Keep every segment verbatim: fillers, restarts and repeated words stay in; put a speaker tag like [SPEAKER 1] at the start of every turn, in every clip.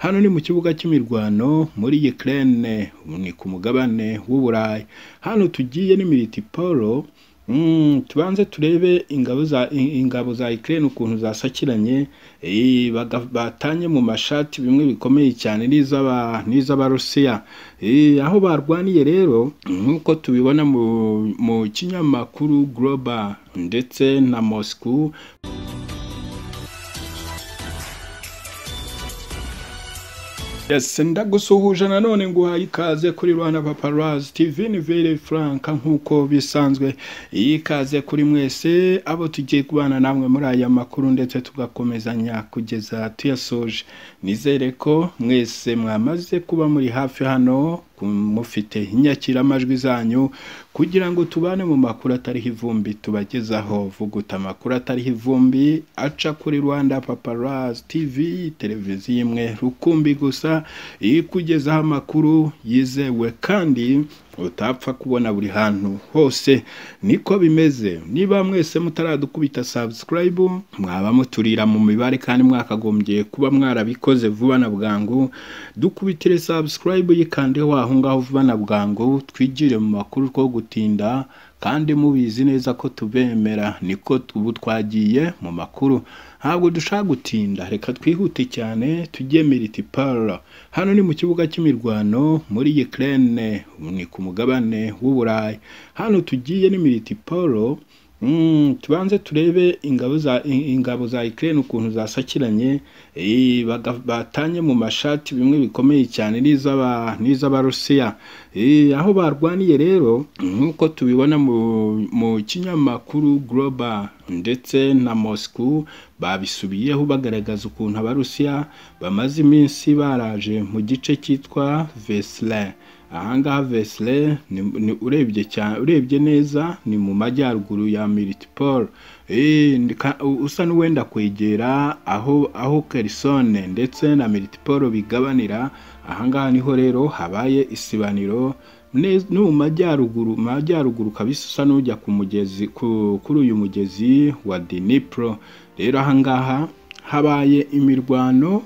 [SPEAKER 1] hano ni mu kibuga cy'imirwano muri Ukraine, ni ku mugabane w'Uburayi. Hano tugiye ni Militipolo. Mm, tubanze turebe ingabo za ingabo za Ukraine ukuntu zasakiranye, eh batanye mu mashati bimwe bikomeye cyane n'izaba n'izaba Rusia. Eh aho barwaniye rero nkuko tubibona mu, mu kinyamakuru Global ndetse na Moscow. Yes, ndagusuhuje nanone nguhaye ikaze kuri RwandapaparazziTV, ni very frank nkuko bisanzwe. Ikaze kuri mwese abo tugiye kubana namwe muri aya makuru ndetse tugakomezanya kugeza tuyasoje. Nizere ko mwese mwamaze kuba muri hafi hano mufite inyakira amajwi zanyu kugira ngo tubane mu makuru atari ivumbi tubagezaho. Vuguta makuru atari ivumbi aca kuri RwandapaparazziTV, televiziyo imwe rukumbi gusa ikugezaho amakuru yizewe kandi utapfa kubona buri hantu hose. Niko bimeze. Niba mwese mutaradukubita subscribe mwaba muturira mu mibare kandi mwakagombye kuba mwarabikoze vuba na bwangu. Dukubitire subscribe yikande waho ngaho vuba na bwangu, twigire mu makuru ko gutinda kandi mubizi neza ko tubemera. Niko tubu twagiye mu makuru, ntabwo dushaka gutinda, reka twihute cyane tujye Militipolo. Hano ni mu kibuga cy'imirwano muri Ukraine, ni ku mugabane w'Uburayi. Hano tugiye ni Militipolo. Mm, tubanze turebe ingabo za ingabo za Ukraine ukuntu zasakiranye, eh batanye mu mashati bimwe bikomeye cyane n'izaba n'izaba Rusia. Eh aho barwaniye rero nkuko tubibona mu, mu kinyamakuru Global ndetse na Moscow, babisubiyeho bagaragaza ukuntu abarusiya bamaze iminsi baraje mu gice cyitwa Vesle. Ahangaha Vesle ni urebye cyane urebye neza ni mu majyaruguru ya Militipolo. Eh usa n'uwenda kwegera aho aho Kherson ndetse na Militipolo bigabanira. Ahangaha niho rero habaye isibaniro no mu majyaruguru majyaruguru kabisa, usa n'ujya ku mugezi kuri uyu mugezi wa Dinpro. Rero ahangaha habaye imirwano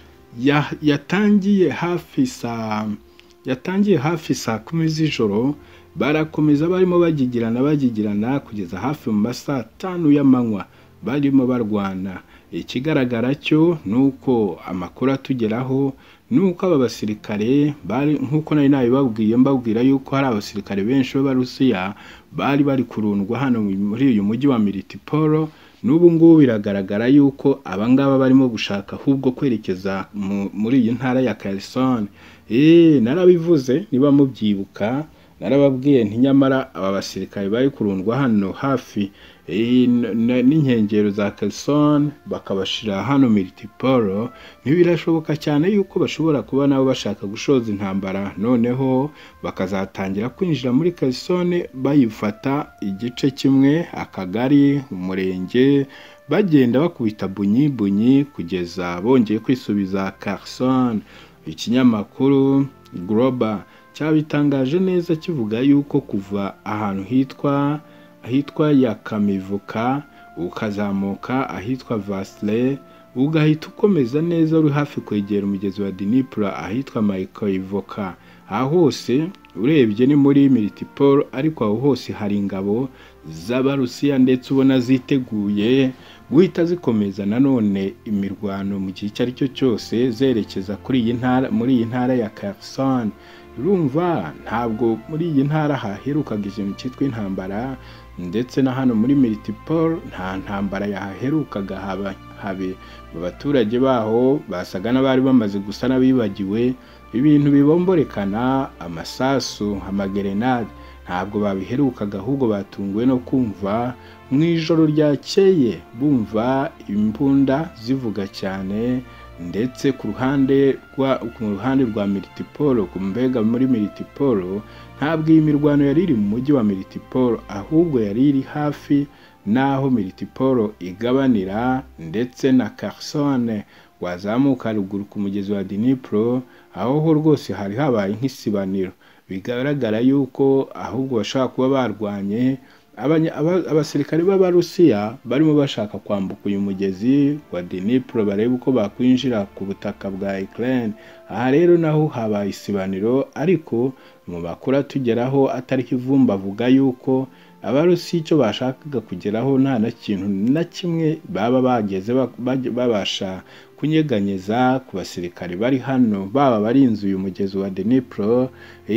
[SPEAKER 1] yatangiye hafi saa yatangiye hafi saa kumi z'ijoro, barakomeza barimo bagigirana bagigirana kugeza hafi mu masaa tanu y'amanywa barimo barwana. Ikigaragara cyo nuko amakuru atugeraho nuko aba basirikare bari nkuko nari nabibabwiye mbabwira yuko hari abasirikare benshi b'Abarusiya bari bari kurundwa hano muri uyu mujyi wa Militipolo. N'ubu ngubu biragaragara yuko abangaba barimo gushaka ahubwo kwerekeza muri iyi ntara ya Kherson. Eh narabivuze niba mubyibuka, narababwiye nti nyamara aba basirikare bari kurundwa hano hafi eh n'inkengero za Kherson bakabashira hano Militipolo. Ntibirashoboka cyane yuko bashobora kuba nabo bashaka gushoza intambara, noneho bakazatangira kwinjira muri Kherson bayifata igice kimwe, akagari, umurenge, bagenda bakubita bunyi bunyi kugeza bongeye kwisubiza Kherson. Ikinyamakuru Global cyabitangaje neza kivuga yuko kuva ahantu hitwa ahitwa Yakamivuka ukazamuka ahitwa Vasle ugahita ukomeza neza uri hafi kwegera umugezi wa Dinpro ahitwa Mykoivoka. Aho hose urebye ni muri Militipolo, ariko aho hose hari ingabo z'Abarusiya ndetse ubona ziteguye guhita zikomeza nanone imirwano mu gihe cyari cyo cyose zerekeza kuri iyi ntara muri iyi ntara ya Kherson. Urumva ntabwo muri iyi ntara haherukaga ikintu cyitwa intambara, ndetse na hano muri Militipolo nta ntambara yahaherukaga haba habe. Abaturage baho basaga n'abari bamaze gusa n'abibagiwe ibintu bibomborekana, amasasu, amagerenade ntabwo babiherukaga, ahubwo batunguwe no kumva mu ijoro ryakeye bumva imbunda zivuga cyane. Ndetse ku ruhande rwa ku ruhande rwa Militipolo, ku mbega muri Militipolo ntabwo iyi mirwano yari iri mu mujyi wa Militipolo, ahubwo yari iri hafi naho Militipolo igabanira ndetse na Kherson. Wazamuka ruguru ku mugezi wa Dinpro, aho ho rwose hari habaye nk'isibaniro. Bigaragara yuko ahubwo bashaka kuba barwanye abasirikare b'Abarusiya barimo bashaka kwambuka uyu mugezi wa Dinpro barebe uko bakwinjira ku butaka bwa Ukraine. Aha rero naho habaye isibaniro, ariko mu bakura tugeraho atari kivumba avuga yuko Abarusiya icyo bashakaga kugeraho nta na kintu na kimwe baba bageze babasha kunyeganyeza ku basirikare bari hano, baba barinze uyu mugezi wa Dinpro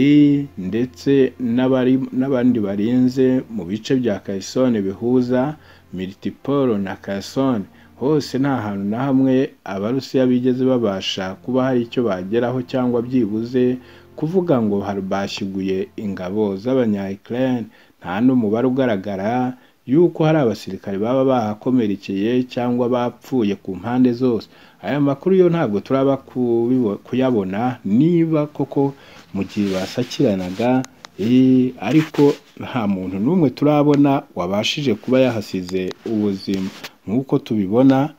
[SPEAKER 1] ndetse n'abandi barinze mu bice bya Kherson bihuza Militipolo na Kherson. Hose nta hantu na hamwe Abarusiya bigeze babasha kuba hari icyo bageraho cyangwa byibuze kuvuga ngo bashyiguye ingabo z'abanya-Ukraine. Nta n'umubare ugaragara yuko hari abasirikare baba bahakomerekeye cyangwa bapfuye ku mpande zose. Aya makuru yo ntabwo turaba kuyabona niba koko mu gihe basakiranaga, ariko nta muntu n'umwe turabona wabashije kuba yahasize ubuzima nk'uko tubibona.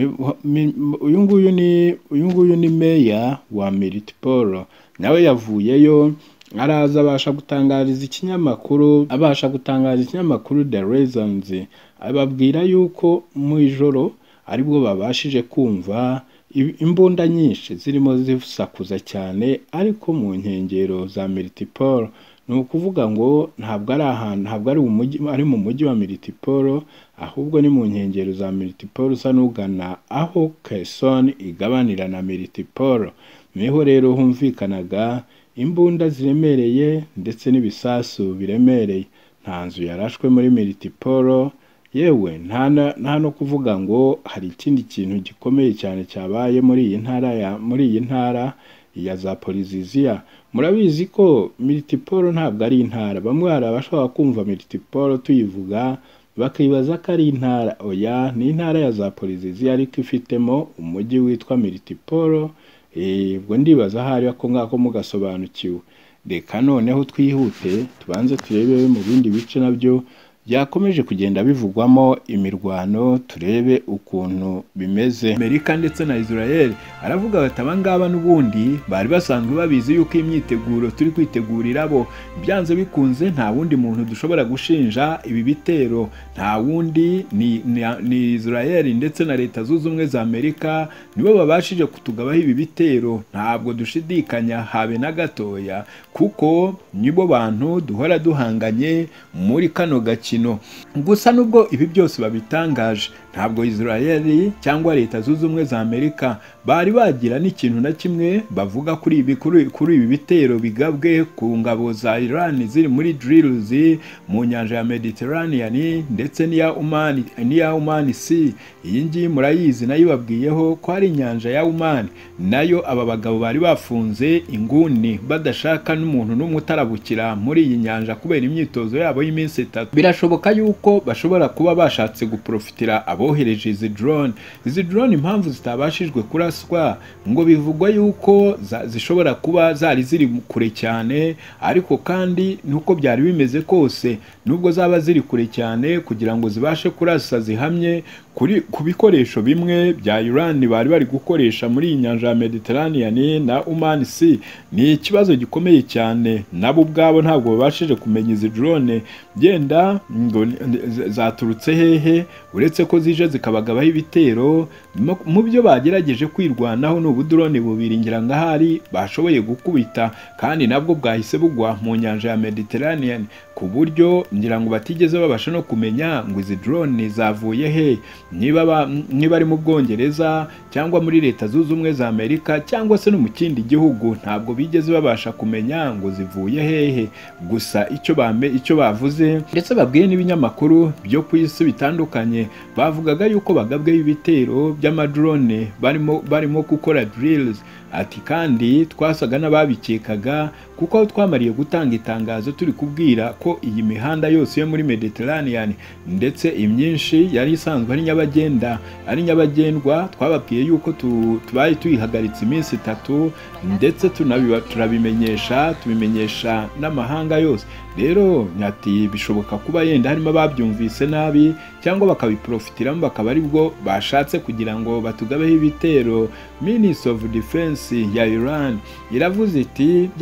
[SPEAKER 1] Uyu nguyu ni uyu nguyu ni meya wa Militipolo, nawe yavuyeyo araza abasha gutangariza ikinyamakuru abasha gutangariza ikinyamakuru The Reasons, ababwira yuko mu ijoro aribwo babashije kumva imbunda nyinshi zirimo zisakuza cyane, ariko mu nkengero za Militipolo. Ni ukuvuga ngo ntabwo ari ahantu ntabwo ari umujyi ari mu mujyi wa Militipolo, ahubwo ni mu nkengero za Militipolo usa n'ugana aho Kherson igabanira na Militipolo. Niho rero humvikanaga imbunda ziremereye ndetse n'ibisasu biremereye. Nta nzu yarashwe muri Militipolo, yewe nta no kuvuga ngo hari ikindi kintu gikomeye cyane cyabaye muri iyi ntara ya muri iyi ntara ya Zaporizhzhia. Murabizi ko Militipolo ntabwo ari intara. Bamwe hari abashobora kumva Militipolo tuyivuga bakibaza ko ari intara. Oya, ni intara ya Zaporizhzhia ariko ifitemo umujyi witwa Militipolo. Ubwo ndibaza hari ako ngako mugasobanukiwe. Reka noneho twihute tubanze turebe mu bindi bice nabyo byakomeje kugenda bivugwamo imirwano, turebe ukuntu bimeze. Amerika ndetse na Israel aravuga bati abangaba n'ubundi bari basanzwe babizi yuko imyiteguro turi kwitegurira bo byanze bikunze nta wundi muntu dushobora gushinja ibi bitero, nta wundi ni, ni, ni Israel ndetse na Leta Zunze Ubumwe za Amerika nibo babashije kutugabaho ibi bitero. Ntabwo dushidikanya habe na gatoya, kuko nibo bantu duhora duhanganye muri kano gakino. Gusa nubwo ibi byose babitangaje, ntabwo Israel cyangwa Leta Zunze Ubumwe za Amerika bari bagira n'ikintu na kimwe bavuga kuri ibi kuri ibi bitero bigabwe ku ngabo za Iran ziri muri drills mu nyanja ya Mediterranean ndetse n'iya Oman n'iya Oman Sea. Iyi ngiyi murayizi nayo babwiyeho ko ari inyanja ya Oman, nayo aba bagabo bari bafunze inguni badashaka n'umuntu n'umwe utarabukira muri iyi nyanja kubera imyitozo yabo y'iminsi itatu. Birashoboka yuko bashobora kuba bashatse guprofitira abohereje izi drone. Izi drone impamvu zitabashijwe kuraswa ngo bivugwa yuko zishobora kuba zari ziri kure cyane, ariko kandi nuko byari bimeze kose nubwo zaba ziri kure cyane kugira ngo zibashe kurasa zihamye kuri ku bikoresho bimwe bya Iran bari bari gukoresha muri iyi nyanja ya Mediterranean na Oman Sea. Ni ikibazo gikomeye cyane, nabo ubwabo ntabwo babashije kumenya izi drone genda ngo zaturutse hehe, uretse ko zije zikabagabaho ibitero. Mu byo bagerageje kwirwanaho n'ubu drone bubiri ngira ngahari bashoboye gukubita, kandi nabwo bwahise bugwa mu nyanja ya Mediterranean, ku buryo ngira ngo batigeze babasha no kumenya ngo izi drone zavuye he, niba niba ari mu Bwongereza cyangwa muri Leta Zunze Ubumwe za Amerika cyangwa se no mu kindi gihugu. Ntabwo bigeze babasha kumenya ngo zivuye hehe. Gusa icyo bame icyo bavuze ndetse babwiye n'ibinyamakuru byo ku isi bitandukanye, bavugaga yuko bagabwe ibitero by'amadrone barimo barimo gukora drills. Ati kandi twasaga n'ababikekaga kuko twamariye gutanga itangazo turi kubwira ko iyi mihanda yose yo muri Mediterranean ndetse imyinshi yari isanzwe ari nyabagenda ari nyabagendwa, twababwiye yuko tubaye tuyihagaritse iminsi itatu ndetse tunabiba turabimenyesha tubimenyesha n'amahanga yose. Rero nyati bishoboka kuba yenda harimo babyumvise nabi cyangwa bakabiprofitiramo bakaba ari bwo bashatse kugira ngo batugabeho ibitero. Ministry of Defense ya Iran iravuze iti byanze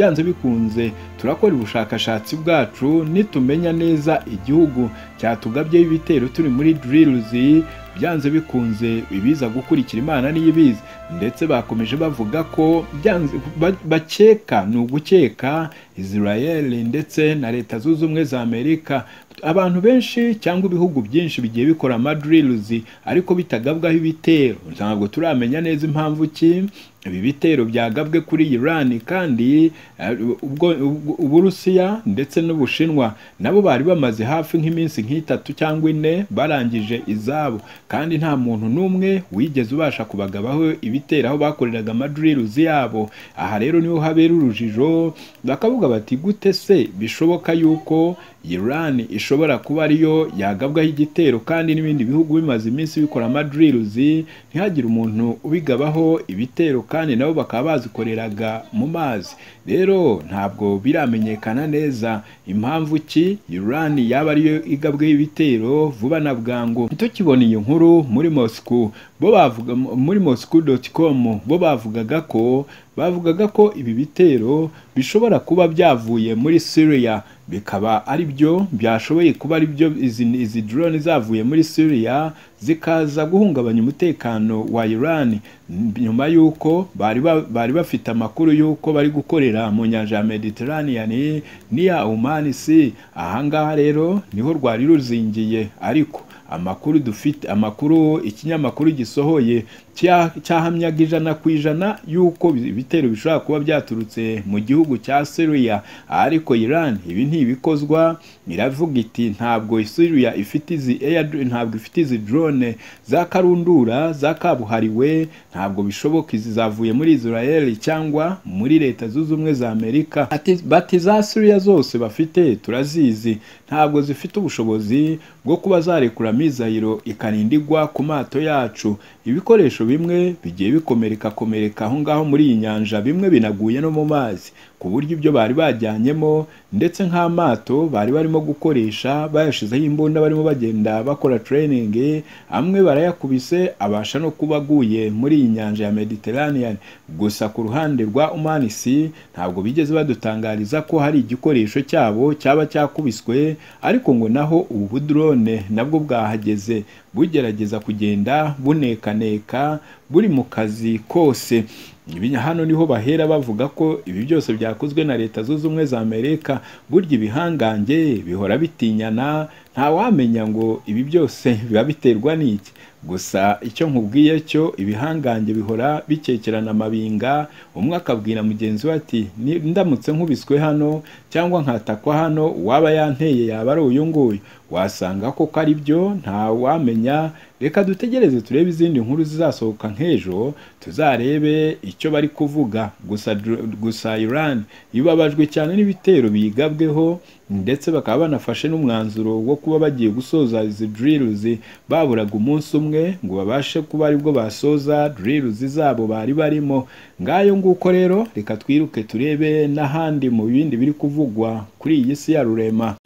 [SPEAKER 1] bikunze turakora ubushakashatsi bwacu nitumenya neza igihugu cyatugabyeho ibitero turi muri drills byanze bikunze bibiza gukurikira Imana niyibizi. Ndetse bakomeje bavuga ko byanze bakeka ni ugukeka Israel ndetse na Leta Zunze Ubumwe za Amerika. Abantu benshi cyangwa ibihugu byinshi bigiye bikora amadrills ariko bitagabwaho ibitero. Ntabwo turamenya neza impamvu ki ibi bitero byagabwe kuri Iran, kandi ubwo Uburusiya ndetse n'Ubushinwa nabo bari bamaze hafi nk'iminsi nk'itatu cyangwa ine barangije izabo, kandi nta muntu n'umwe wigeze ubasha kubagabaho ibitero aho bakoreraga amadrills yabo. Aha rero niho habera urujijo, bakavuga bati gute se bishoboka yuko Iran ishobora kuba ariyo yagabwaho igitero kandi n'ibindi bihugu bimaze iminsi bikora amadrills ntihagire umuntu ubigabaho ibitero, kandi nabo bakaba bazikoreraga mu mazi. Rero ntabwo biramenyekana neza impamvu ki Iran yaba ariyo igabweho ibitero vuba na bwangu. Tukibona iyi nkuru muri Moscow, bo bavuga muri moscow dot com bo bavugaga ko bavugaga ko ibi bitero bishobora kuba byavuye muri Syria, bikaba ari byo byashoboye kuba ari byo izi, izi drone zavuye muri Syria zikaza guhungabanya umutekano wa Iran, nyuma yuko bari bari bafite amakuru yuko bari gukorera mu nyanja ya Mediterranean niya Oman Sea. Ahangaha rero niho rwari ruzingiye, ariko amakuru dufite amakuru ikinyamakuru gisohoye cyahamyaga ijana ku ijana yuko ibitero bishobora kuba byaturutse mu gihugu cya Syria, ariko Iran ibi ntibikozwa. Iravuga iti ntabwo Syria ifite izi air ntabwo ifite izi drone za karundura za kabuhariwe, ntabwo bishoboka, izi zavuye muri Israel cyangwa muri Leta Zunze Ubumwe za Amerika. Ati bati za Syria zose bafite turazizi, ntabwo zifite ubushobozi bwo kuba zarekura mizayiro ikarindigwa ku mato yacu. Ibikoresho bimwe bigiye bikomereka komereka aho ngaho muri iyi nyanja, bimwe binaguye no mu mazi, ku buryo ibyo bari bajyanyemo ndetse nk'amato bari barimo gukoresha bayashizeho imbunda barimo bagenda bakora training, amwe barayakubise abasha no kuba aguye muri iyi nyanja ya Mediterranean. Gusa ku ruhande rwa Oman Sea ntabwo bigeze badutangariza ko hari igikoresho cyabo cyaba cyakubiswe, ariko ngo naho ubu drone nabwo bwahageze bugerageza kugenda bunekaneka buri mu kazi kose. Ibinya hano niho bahera bavuga ko ibi byose byakozwe na Leta Zunze Ubumwe za Amerika. Burya ibihangange bihora bitinyana, nta wamenya ngo ibi byose biba biterwa n'iki. Gusa icyo nkubwiye cyo ibihangange bihora bikekerana amabinga, umwe akabwira mugenzi we ati ndamutse nkubiswe hano cyangwa nkatakwa hano waba yanteye yaba ari uyu nguyu. Wasanga ko ari byo, nta wamenya. Reka dutegereze turebe izindi nkuru zizasohoka nk'ejo, tuzarebe icyo bari kuvuga. Gusa gusa Iran ibabajwe cyane n'ibitero bigabweho, ndetse bakaba banafashe n'umwanzuro wo kuba bagiye gusoza izi drills baburaga umunsi umwe ngo babashe kuba aribwo basoza drills zabo bari barimo. Ngayo nguko rero, reka twiruke turebe n'ahandi mu bindi biri kuvugwa kuri iyi si ya rurema.